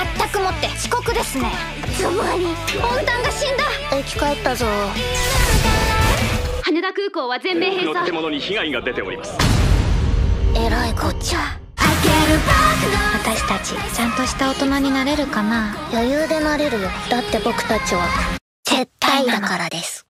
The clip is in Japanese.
全くもって遅刻ですね。つまり温暖が死んだ。生き返ったぞ。 羽田空港は全米閉鎖。 建物に被害が出ております。 えらいこっちゃ。私たちちゃんとした大人になれるかな。余裕でなれるよ。だって僕たちは絶対だからです。